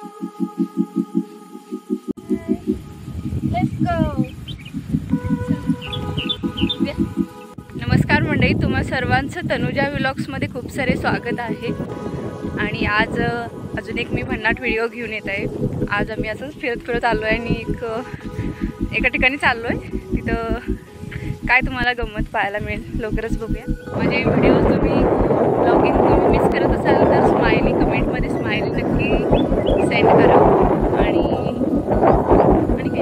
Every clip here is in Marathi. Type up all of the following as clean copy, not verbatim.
नमस्कार मंडळी, तुम्हा सर्वांचं तनुजा व्लॉग्समध्ये खूप सारे स्वागत आहे. आणि आज अजून एक मी भन्नाट व्हिडिओ घेऊन येत आहे. आज आम्ही असंच फिरत आलो आहे आणि एका ठिकाणी चाललो आहे. तिथं काय तुम्हाला गंमत पाहायला मिळेल, लवकरच बघूया. माझे व्हिडिओज तुम्ही ब्लॉगिंग तुम्ही मिस करत असाल तर स्माइली कमेंटमध्ये स्माइली नक्की सेंड करा. आणि काय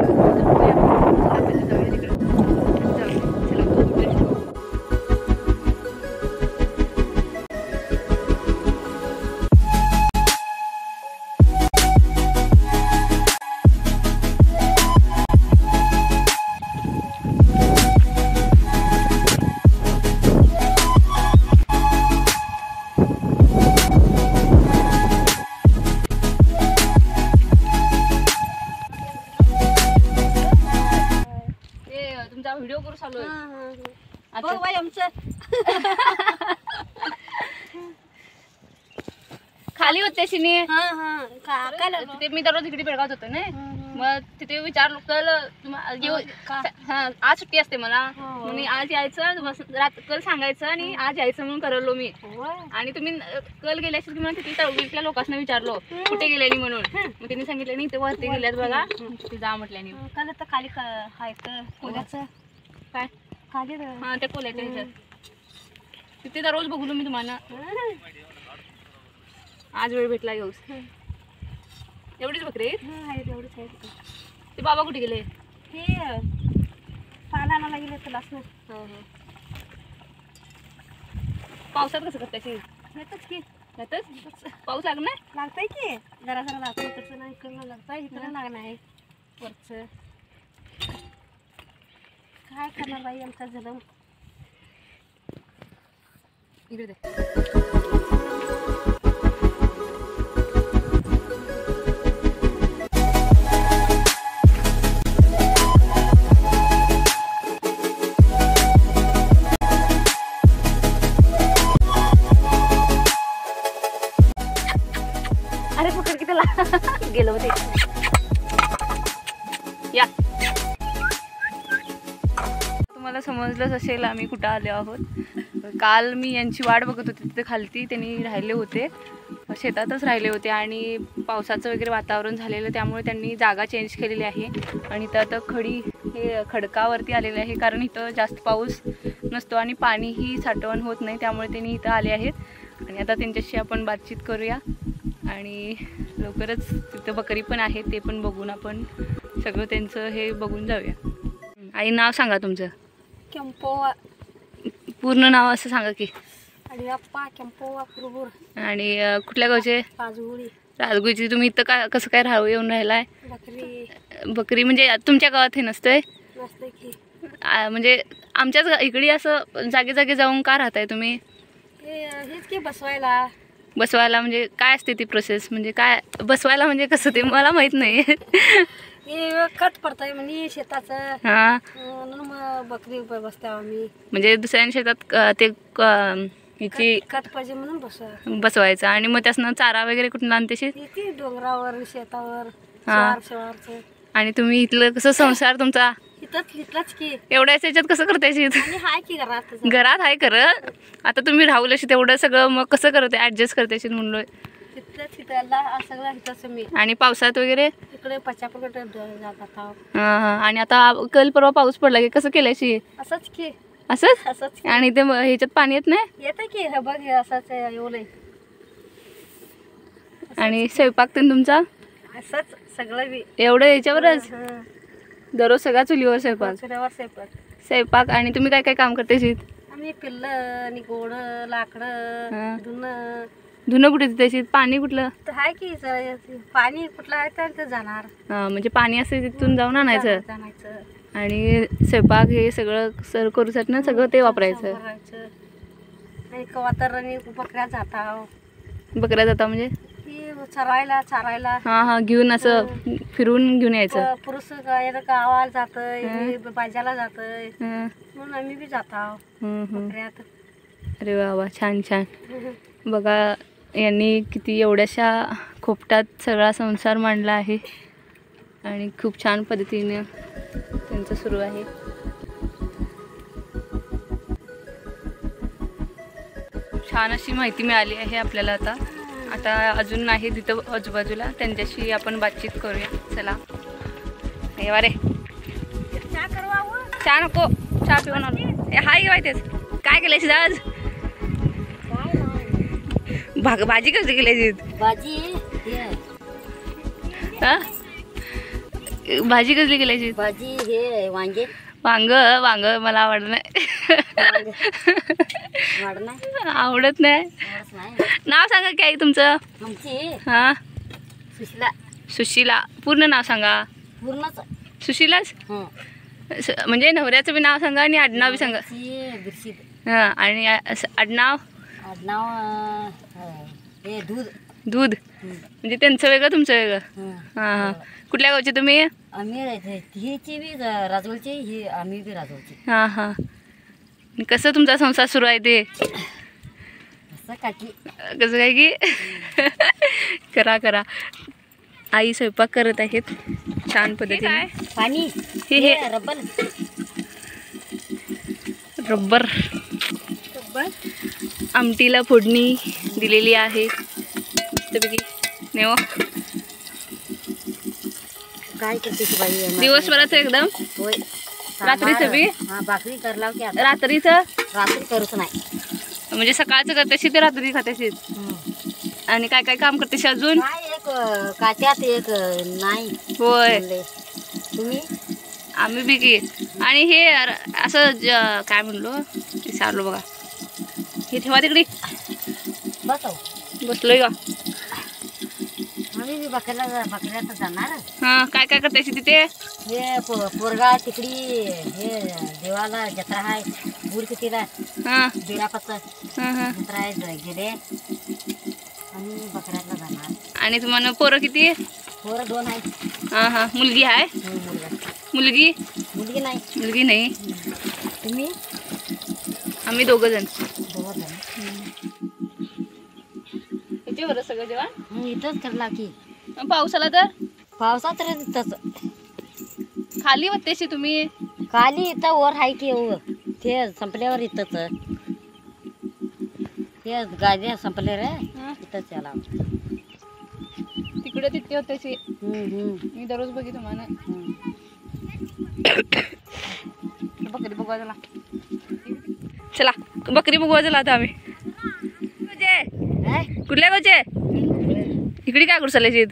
व्हिडिओ करू चालू आहे. बाई आमचं खाली होते शिनी. ते मी दररोज इकडे बेळगावत होतो ना, मग तिथे विचारलो कल आज सुट्टी असते मला, म्हणून आज यायचं कल सांगायचं आणि आज यायचं म्हणून करवलो मी. आणि तुम्ही कल गेल्या की मला तिथल्या लोकांना विचारलो कुठे गेलेली म्हणून, मग त्यांनी सांगितलं नाही ते वरती गेल्यात बघा, तिथे जा म्हटल्याने. काल तर खाली हाय कोल्याचं काय खाली हा त्या कोल्याच्या ह्याच्यात तिथे दररोज बघलो मी तुम्हाला. आज वेळ भेटला येऊस. एवढीच बकरी एवढीच आहे. ते बाबा कुठे गेले? हे पाला आणायला गेले तर लास्ट. पावसात कसं करतायची? येतच की येतच. पाऊस लागणार लागतंय की जरा जरा लागतंय. इकडचं नाही इकडनं लागतंय, इकडं लागणार आहे वरचं. काय करणार बाई आमचा जन्म. इकडे दे. अरे पकड की त्याला. गेलो होते. या तुम्हाला समजलंच असेल आम्ही कुठं आलो आहोत. काल मी यांची वाट बघत होते तिथे खालती. त्यांनी राहिले होते, शेतातच राहिले होते आणि पावसाचं वगैरे वातावरण झालेलं त्यामुळे त्यांनी जागा चेंज केलेली आहे. आणि इथं आता हे खडकावरती आलेले आहे, कारण इथं जास्त पाऊस नसतो आणि पाणीही साठवण होत नाही, त्यामुळे त्यांनी इथं आले आहेत. आणि आता त्यांच्याशी आपण बातचीत करूया आणि लवकरच तिथं बकरी पण आहे ते पण बघून आपण सगळं त्यांचं हे बघून जाऊया. आई नाव सांगा तुमचं. केंपोवा. पूर्ण नाव असं सांगा की. अडियाप्पा केंपोवा कुरुबुर. आणि कुठल्या गावचे? राजगुडी. राजगुडीची. तुम्ही इथं कसं काय राहू येऊन राहिलाय? बकरी म्हणजे तुमच्या गावात हे नसतंय? नसतंय की. म्हणजे आमच्याच इकडे असं जागे जागे जाऊन का राहताय तुम्ही? हेच की बसवायला. बसवायला म्हणजे काय असते ती प्रोसेस? म्हणजे काय बसवायला म्हणजे कसं ते मला माहित नाही. हे कट पडतंय म्हणजे शेताचं. हा म्हणून मग बकरी बसते आम्ही. म्हणजे दुसऱ्या शेतात ते हिची कट पाहिजे म्हणून बसवायचं. आणि मग त्यासनं चारा वगैरे कुठून आणते? डोंगरावर शेतावर. शेवारचं. आणि तुम्ही इथलं कसं संसार तुमचा इथलाच की एवढ्याच याच्यात कसं करतायची? हाय की घरात आहे खरं. आता तुम्ही राहुल अशी तेवढं सगळं मग कसं करते ऍडजस्ट करतायची म्हणलं? आणि पावसात वगैरे इकडे पचापकडे जातात. आणि आता कल परवा पाऊस पडला की कसं केल्याशी? असंच की. असंच. आणि ते ह्याच्यात पाणी येत नाही? येतं की. हे बघ असंच एवढं. आणि स्वयंपाक ते तुमचा असंच सगळं एवढं याच्यावरच दररोज सगळा चुलीवर स्वयंपाक. आणि तुम्ही काय काय काम करते? आम्ही पिल्लं आणि गोड लाकडं धुणं कुठे देते? पाणी कुठलं आहे की? पाणी कुठलं आहे तर जाणार. म्हणजे पाणी असेल तिथून जाऊन आणायचं. आणि स्वयंपाक हे सगळं करूसाठी ना सगळं ते वापरायचं. आणि कवा तर बकऱ्या जाता म्हणजे चारायला. हा घेऊन असं फिरून घेऊन यायचं. पुरुष गावाला जातय, बाजारला जातय, म्हणून आम्ही बी जात आहोत. अरे वा वा, छान छान. बघा यांनी किती एवढ्याशा खोपटात सगळा संसार मांडला आहे आणि खूप छान पद्धतीने त्यांचं सुरू आहे. छान अशी माहिती मिळाली आहे आपल्याला. आता अजून आहे तिथं आजूबाजूला, त्यांच्याशी आपण बातचीत करूया. चला हे वारे चहा नको, चहा पिऊन आलो. हाय माहितीच काय केल्याची आज भाजी कसली केल्याची भाजी कसली केल्याची भाजी हे वांगे वांग वांग मला आवडत नाही. आवडत नाही. नाव सांगा काय तुमचं? हा सुशीला. सुशीला. पूर्ण नाव सांगा. पूर्णच सुशीलाच म्हणजे नवऱ्याचं बी नाव सांगा आणि आडनाव बी सांगा. हां आणि आडनाव हे दूध. दूध म्हणजे त्यांचं वेगळं तुमचं वेगळं. हां हां. कुठल्या गावचे तुम्ही? आम्ही हिची बी राजवळची, ही आम्ही बी राजवळची. हां हां. कसं तुमचा संसार सुरू आहे ते? कसं काकी कसं काय की करा करा. आई स्वयंपाक करत आहेत छान पद्धतीने. पाणी हे रब्बर रब्बर आमटीला फोडणी दिलेली आहे मस्तपैकी. नेव काय करते की बाई दिवसभराचं एकदम. होय. रात्रीचं बी भाकरी करलाव की रात्रीचं रात्री करूच नाही. म्हणजे सकाळचं करतेशी ते रात्री खातेशी. आणि काय काय काम करतेशी अजून? काय एक काट्यात एक नाही. होय. तुम्ही? आम्ही बी की. आणि हे असं काय म्हणलो विचारलो बघा. हे ठेवा तिकडे. बसलोय का? आम्ही बकऱ्यात जाणार. हां काय काय करतेशी तिथे? हे पोरगा तिकडी हे देवाला जत्रा आहे गुड कितीला. हां बिरापाचं हां हां. जत्रा आहे गेले आणि बकऱ्यातला जाणार. आणि तुम्हाला पोरं किती? पोरं 2 आहेत. हां हां. मुलगी आहे? मुलगी मुलगी नाही. मुलगी नाही. तुम्ही? आम्ही 2 जण. 2 जण. याच्यावर सगळं जेवण इथंच करला की. पावसाला तर पावसात तर इथंच खाली होतेशी तुम्ही. खाली इथं वर आहे की ते संपल्यावर इथंच. ते गाड्या संपले रे इथंच याला. तिकडे तिथे होतेशी. मी दररोज बघी तुम्हाला. बकरी बघवा चला. चला बकरी बघवा चला आता आम्ही. कुठल्या गावचे? इकडे काय करू चालायचे?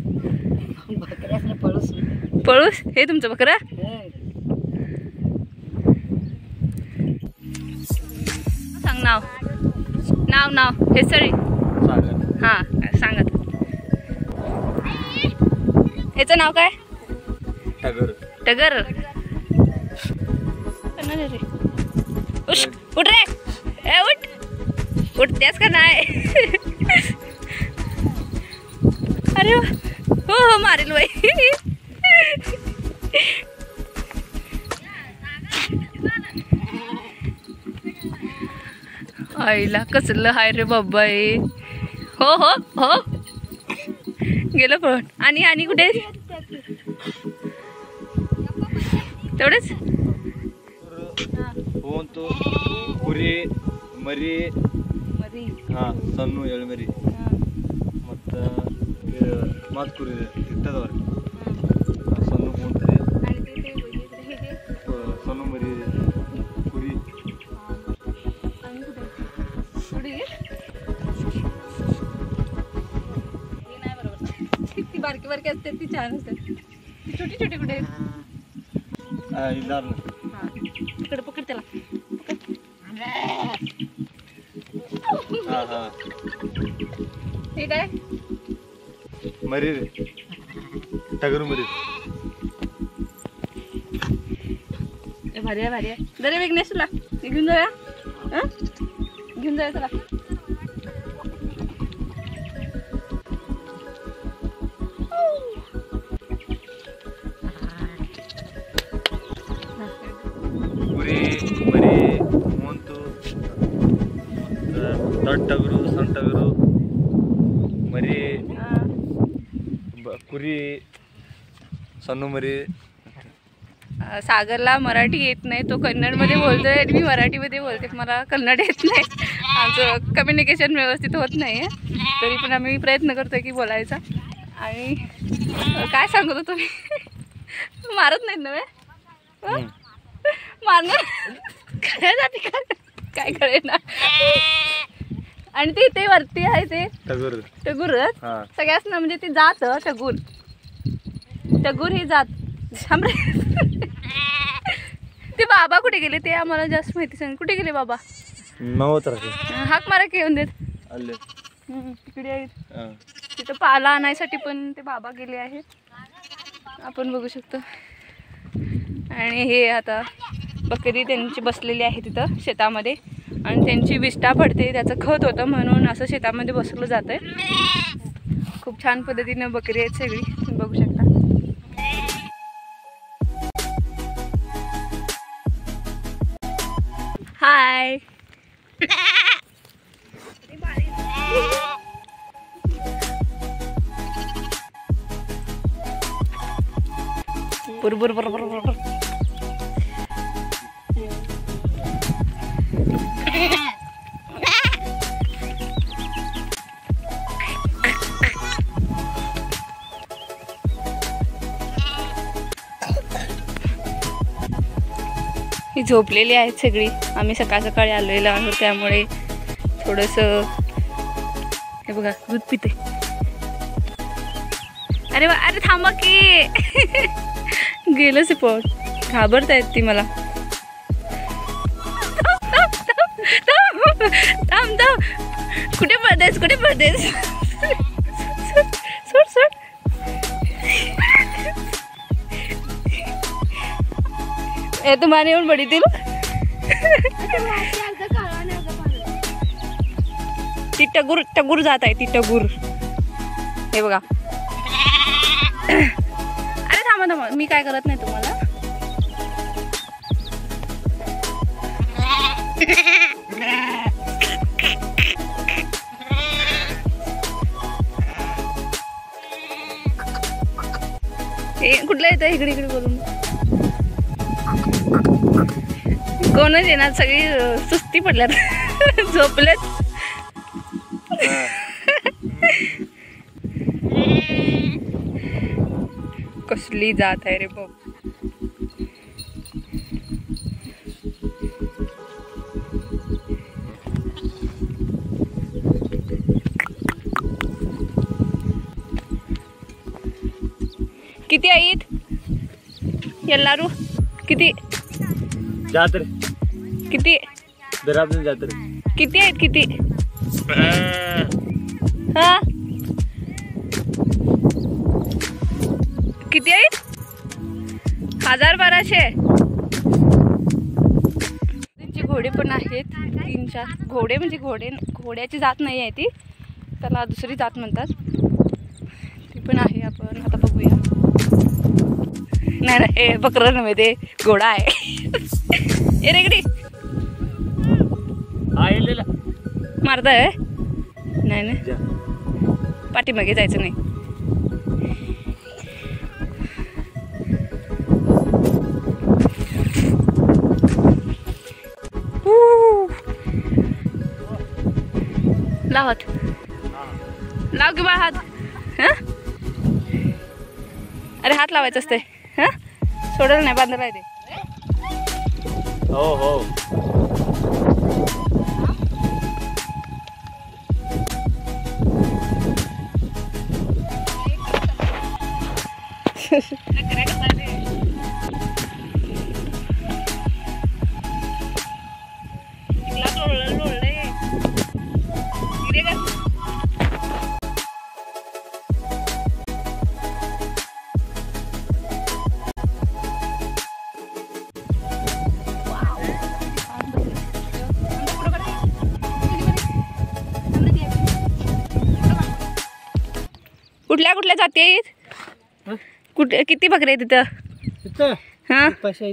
पळूस. पळूस हे तुमचं बकरा? सांग नाव नाव नाव हे सळी. हां सांगा. ह्याचं नाव काय? टगर. टगर. उठ रे. ए उठ. उठतेस का नाही? अरे हो हो मारेल बाई. आईला कसलं हाय रे बाबा हे. हो हो हो गेलं पण. आणि कुठे तेवढेच तो ಕುರಿ ಮರಿ ಮರಿ. ಹಾಂ ಸಣ್ಣ ಎಳ್ಮರಿ ಮತ್ತು ಮಾತು ಕುರಿ ಇಟ್ಟದವ್ರಿ. ಸಣ್ಣ ಕೂಂತ್ರಿ ಸಣ್ಣ ಮರಿ ಕುರಿ. ती बारकी बारकी असते ती छान असतात. छोटी छोटी कुठे ಇಲ್ಲಾರ इकडे पकड त्याला. ಹಾಂ ಹಾಂ हे काय ಮರಿ ರೀ ಟಗರು ಮರಿ. भारी आहे भारी आहे. दरे विघ्नेश तुला घेऊन जाऊया. घेऊन जाऊया चला. ಕುರಿ ಮರಿ ಮೂಂತು ದೊಡ್ಡ ಟಗರು ಸಣ್ಣ ಟಗರು कुरी सोनूमरी. सागरला मराठी येत नाही, तो कन्नडमध्ये बोलतोय आणि मी मराठीमध्ये बोलते. मला कन्नड येत नाही, आमचं कम्युनिकेशन व्यवस्थित होत नाही आहे. तरी पण आम्ही प्रयत्न करतोय की बोलायचा. आणि काय सांगत होतो तुम्ही? मारत नाहीत ना मारणं काय जाते काय कळे ना. आणि ते वरती आहे ते टगूर. टगूरच सगळ्याच ना, म्हणजे ती जात टगूर. टगूर ही जात. ते बाबा कुठे गेले ते आम्हाला जास्त माहिती सांग. कुठे गेले बाबा? हाक मारा की येऊन देत. तिकडे आहेत. तिथं पाला आणायसाठी पण ते बाबा गेले आहेत, आपण बघू शकतो. आणि हे आता बकरी त्यांची बसलेली आहे तिथं शेतामध्ये. आणि त्यांची विष्ठा पडते, त्याचं खत होतं म्हणून असं शेतामध्ये बसवलं जातं आहे. खूप छान पद्धतीनं बकरी आहेत सगळी, तुम्ही बघू शकता. हाय. बरोबर बरोबर बरोबर. ही झोपलेली आहेत सगळी. आम्ही सकाळ सकाळी आलेलो आहोत, त्यामुळे थोडंसं हे बघा दूध पिते. अरे वा, अरे थांबा की. गेलं से पोट. घाबरतायत ती मला. थांब थांब. कुठे पडतेस कुठे पडतेस? सोड सोड. ए तुम्हाला येऊन बडी ती ती टगूर टगूर जात आहे. ती टगूर हे बघा. अरे थांबा थांबा, मी काय करत नाही तुम्हाला. कुठलं येतं इकडे इकडे बोलून. कोणच येणार, सगळी सुस्ती पडल्यात. झोपलेत. कसली जात आहे रे बाप. किती आहेत ಎಲ್ಲರೂ? किती जात्रे किती दराबन जात्रे किती आहेत किती? हा किती आहेत? 1200. त्यांची घोडे पण आहेत 3-4 घोडे. म्हणजे घोड्याची जात नाही आहे ती, त्याला दुसरी जात म्हणतात. ती पण आहे. आपण आता बघूया. नाही नाही, बकरं नव्हे, ते घोडा आहे. ए रेगडी मारताय. नाही नाही, पाठीमागे जायचं नाही. लाव हात, लाव की बाळ हात. हा अरे हात लावायचं असते. हा सोडलं नाही, बांधलं आहे ते. हो हो. कुठल्या कुठल्या जाती आहेत? कुठे किती बकरे आहेत तिथं? हां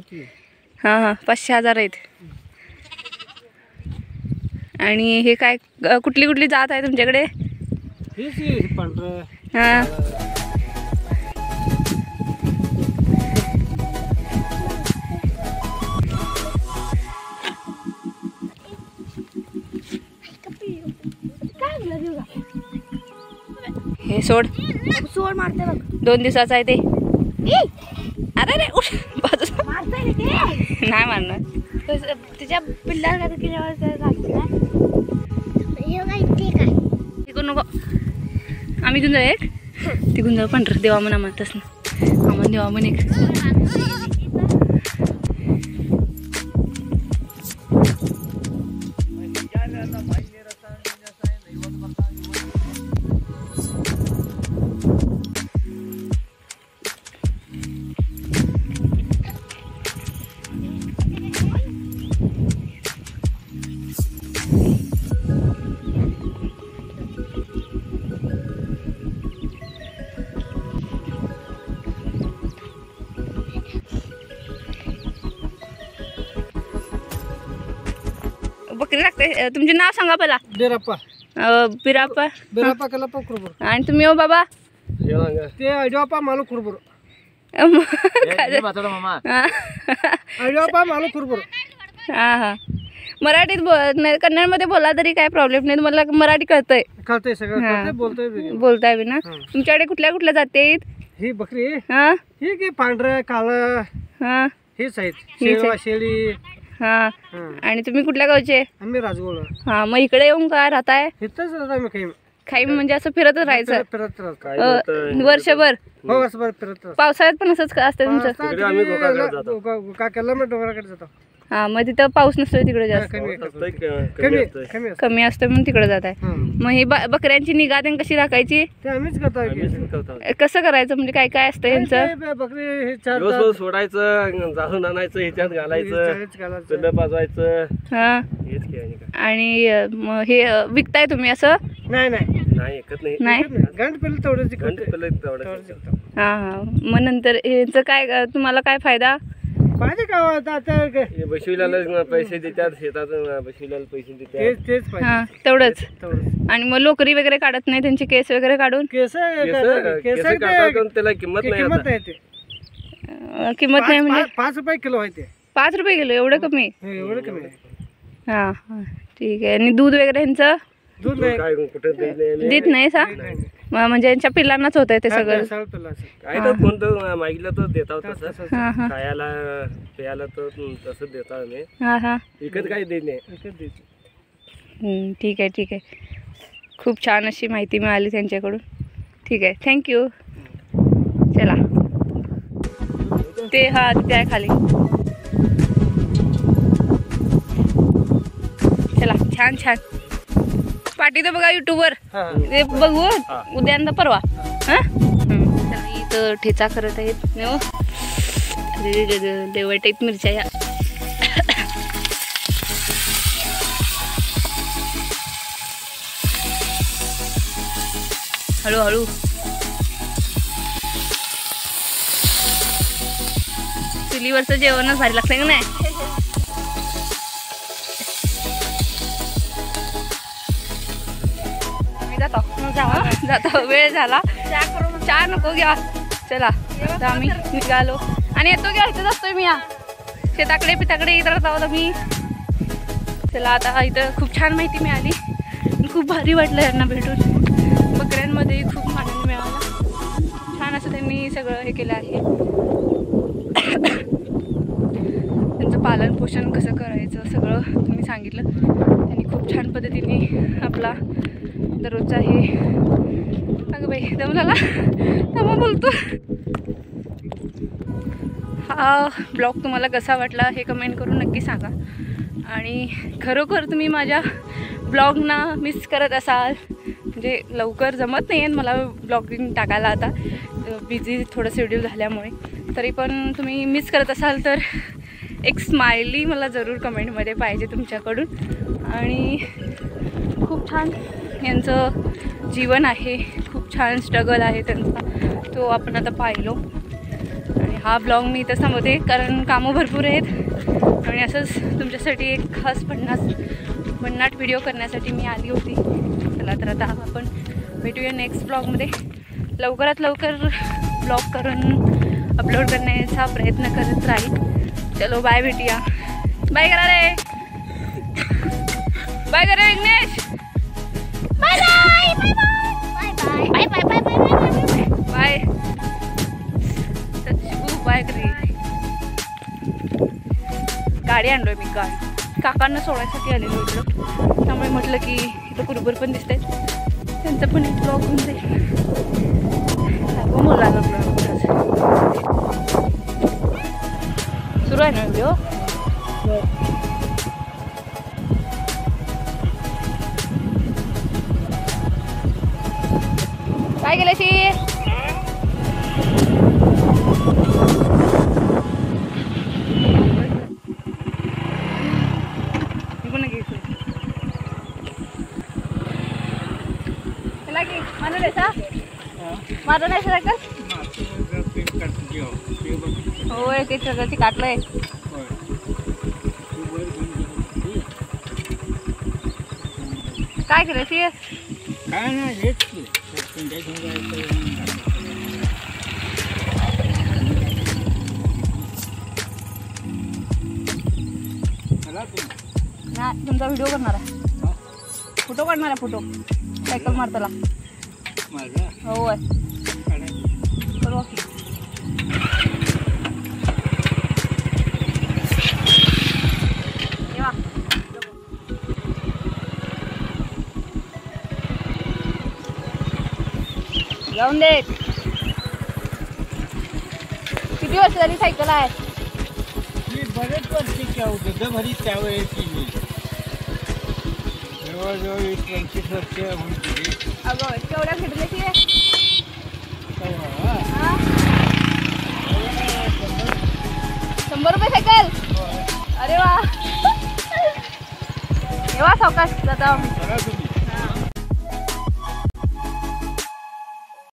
5,000 आहेत. आणि हे काय कुठली कुठली जात आहे तुमच्याकडे? हां सोड सोड मारते बघ 2 दिवसाचा आहे ते. अरे रे उठ बाजूला. मारते ते नाही मारणार. तुझ्या पिल्लाला काय केल्यावर घालते काय तिकडून नको. आम्ही घेऊन जाऊ एक. तिकडून जाऊ पंढर देवा म्हणा म्हणतस ना. आम्हाला देवा म्हण एक. बकरी लागते. तुमचे नाव सांगा पहिला. बिराप्पा बिराप्पा. बिराप्पा कलाप्पा कुरबुर आणि तुम्ही हो बाबा. ते अडवापा मालू कुरबुर मामा अडवापा मालू कुरबुर. हां हां. मराठीत नाही कन्नडमध्ये बोला तरी काय प्रॉब्लेम नाही. मला मराठी कळतंय. कळतंय सगळं हा. कळतंय बोलतोय बी. बोलताय बी ना. तुमच्याकडे कुठल्या कुठल्या जाती आहेत? ही बकरी हां ही की पांढरं काळं हां हेच आहेत. हेच शेळवा आहेत. शेळी. हां. हा. आणि तुम्ही कुठल्या गावचे? आम्ही राजगोळ हां मग इकडे येऊन का राहताय? इथंच राहतो आम्ही काही खाई म्हणजे असं फिरतच राहायचं फिरत राहतो. वर्षभर? हो वर्षभर फिरत राहतो. पावसाळ्यात पण असंच असतं तुमचं? आम्ही गोकाकडे जातो. गोकाकडला मी डोंगराकडे जातो. हां मग तिथं पाऊस नसतो तिकडे जास्त? कमी कमी असतंय. कमी कमी असतं म्हणून तिकडे जात आहे. हं. मग ही बकऱ्यांची निगा त्यांनी कशी राखायची? ते आम्हीच करतो. कसं करायचं म्हणजे काय काय असतं यांचं? बकरी हे चार दिवस सोडायचं, जाळून आणायचं, ह्याच्यात घालायचं, चाळीस घालायचं. पिल्लं पाजवायचं. हां. हेच की आणि काय. आणि मग हे विकताय तुम्ही असं? नाही नाही नाही ऐकत नाही. नाही. गंड पिल्लं तेवढंच घंटे करते. पिल्लं तेवढं. हां हां. मग नंतर यांचं काय तुम्हाला काय फायदा? पाहिजे का आता बशिवल्याला पैसे देतात, शेतात बशिवल्याला पैसे देतात. तेच पाहिजे हां तेवढंच. तेवढंच. आणि मग लोकरी वगैरे काढत नाही त्यांचे केस वगैरे काढून? केस केस काढतात पण त्याला किंमत नाही किंमत आता. आहे ते. किंमत नाही म्हणजे? 5 रुपये किलो आहे ते. 5 रुपये किलो एवढं कमी? एवढं कमी आहे. हां हां ठीक आहे. आणि दूध वगैरे यांचं दूध नाही. काय कुठे द्यायला देत नाही सा? नाही. म्हणजे यांच्या पिल्लांनाच होत आहे ते सगळं? सगळं पिल्लं असं. काय तर कोणतं मागितलं तर देता तसं. तसं. हां हां खायला प्यायला तर तसं देता आम्ही. हां हां. विकत काही देत नाही. विकत द्यायचं. ठीक आहे ठीक आहे. खूप छान अशी माहिती मिळाली त्यांच्याकडून. ठीक आहे थँक्यू. चला ते हा तिथे आहे खाली. चला छान छान पाठी तर बघा युट्यूबवर. हा. ते बघू उद्या ना परवा. हां चला इथं ठेचा करत आहेत न. देवट आहेत मिरच्या या. हळूहळू. चुलीवरचं जेवणच भारी लागतंय का नाही? मी जातो वेळ झाला. चहा नको घ्या. चला आता आम्ही निघालो आणि येतो घ्या. इथंच असतोय मी या शेताकडे पिताकडे येत राहत आहोत आम्ही. चला आता इथं खूप छान माहिती मिळाली. खूप भारी वाटलं यांना भेटून. बकऱ्यांमध्ये खूप आनंद मिळाला. छान असं त्यांनी सगळं हे केलं आहे. त्यांचं पालन पोषण कसं करायचं सगळं तुम्ही सांगितलं. त्यांनी खूप छान पद्धतीने आपला दररोजचा हे. अगं बाई दमला तेव्हा बोलतो. हा ब्लॉग तुम्हाला कसा वाटला हे कमेंट करून नक्की सांगा. आणि खरोखर तुम्ही माझ्या ब्लॉगना मिस करत असाल म्हणजे लवकर जमत नाही आहे मला ब्लॉगिंग टाकायला आता बिझी थोडं शेड्यूल झाल्यामुळे. तरी पण तुम्ही मिस करत असाल तर एक स्माइली मला जरूर कमेंटमध्ये पाहिजे तुमच्याकडून. आणि खूप छान यांचं जीवन आहे. खूप छान स्ट्रगल आहे त्यांचा. तो आपण आता पाहिलो. आणि हा ब्लॉग मी इथं थांबवते कारण कामं भरपूर आहेत. आणि असंच तुमच्यासाठी एक खास भन्नाट व्हिडिओ करण्यासाठी मी आली होती. चला तर आता आपण भेटूया नेक्स्ट ब्लॉगमध्ये. लवकरात लवकर ब्लॉग करून अपलोड करण्याचा प्रयत्न करत राहील. चलो बाय भेटूया. बाय करा रे. बाय करा Vighnesh. Bye bye bye bye. Bye bye bye bye bye bye सचिबू बाय करी. गाडी आणलोय मी, गाडी काकांना सोडायसाठी आलेलो इकडं, त्यामुळे म्हटलं की इथं कुरुबर पण दिसतंय, त्यांचं पण एक ब्लॉग होऊन जाईल. मुलाला सुरू आहे ना व्हिडिओ. काय केलं शी माझं नाही सायकल होय ते सगळं काटलंय. काय करायची काय नाही हेच नाही तुमचा व्हिडिओ करणार आहे, फोटो काढणार आहे, फोटो सायकल मारताला. होय करू की. जाऊन दे. किती वर्ष झाली सायकल आहे? बरेच वर्षी होतं भरी त्यावेळेची मी जवळजवळ 20-25 वर्ष होऊन गेली. अगं केवढ्या फिरल्याची आहे? 100 रुपये सायकल. अरे वा. येवा सावकाश जाता.